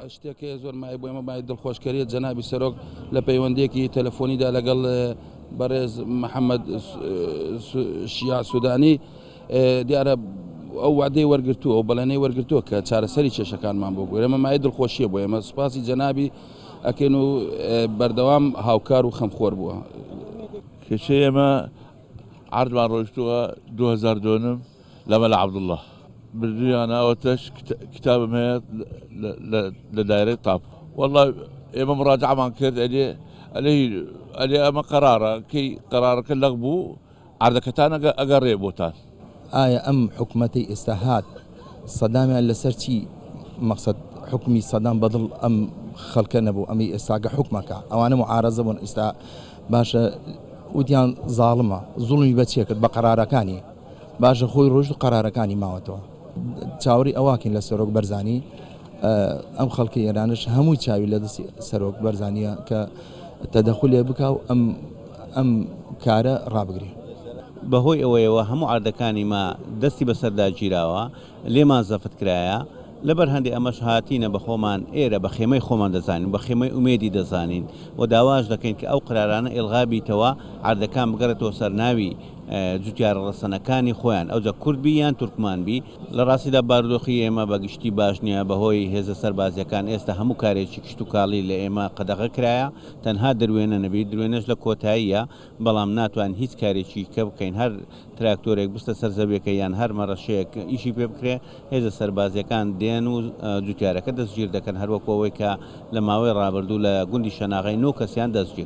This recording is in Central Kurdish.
شتێکی زۆر مای بۆ ئێمە مای دڵخۆشکەریە جەنابی سەرۆک لە پەیوەندیەکی تەلەفۆنیدا لەگەڵ بەڕێز محەممەد شیع سودانی دیارە ئەو وعدەی وەرگرتووە ئەو بەڵێنەی وەرگرتووە کە چارەسەری کێشەکانمان بۆ گوێ ئێمە مای دڵخۆشیە بۆ ئێمە سوپاسی جەنابی ئەکەین و بەردەوام هاوکار و خەمخۆر بووە. کێشەی ئێمە عەردمان ڕۆیشتووە 2002 لە مەلا عەبدوڵڵاه بردویانە ئەوەتەش کتابم هەیە لە دایرەی تاپ وەڵڵا ئێمە مڕاجعەمان کرد ئەلێ ئەمە قەرارە کەی قەرارەکە لەغ بوو عەردەکەتان ئەگەڕێ بۆتان. ئایا ئەم حکوومەتی ئێستا هات سەدامیان لەسەر چی مەقسەد حکمی سەدام بەدڵ ئەم خەڵکە نەبوو ئەمی ئێستاگە حکومەکە ئەوانە معارەزە بوون ئێستا باشە وتیان زاڵمە زوڵمی بەچێ کرد بە قەرارەکانی باشە خۆی ڕۆژ و قەرارەکانی ماوەتەوە چاوەڕی ئەواکەین لە سەرۆک بەرزانی ئەم خەڵکی ئێرانش هەمووی چاوی لە دەستی سەرۆک بەرزانیە کە تەدەخولێ بکا و ئەم کارە ڕابگرێ. بەهۆی ئەوەیەوە هەموو عەردەکانی ما دەستی بەسەردا گیراوە لێمان زەفت کرایە لەبەر هەندێک ئەمەش هاتینە بە خۆمان ئێرە بە خێمەی خۆمان دەزانین بە خێمەی ئومێدی دەزانین و داواش دەکەین کە ئەو قرارانە ئێڵغابیتەوە عەردەکان بگەڕێتەوە سەر ناوی جوتیارە ڕەسەنەکانی خۆیان ئەوجا کوردبی یان تورکمانبی لە ڕاستیدا بارودۆخی ئێمە بەگشتی باش نییە بەهۆی هێزە سەربازیەکان ئێستا هەموو کارێکی کشت و کاڵی لە ئێمە قەدەغە کرایە تەنها دروێنە نەبی درێنەش لە کۆتاییە بەڵام ناتوان هیچ کارێکی کە بکەین هەر تراکتۆرێک بستە سەرزەویەکە یان هەر مەڕەشەیەک ئیشی پێ بکرێ هێزە سەربازیەکان دێن و جوتیارەکە دەستگیر دەکەن هەروەکەوەی کە لە ماوەی ڕابردوو لە گوندی شەناغی 9 کەسیان دەستگیر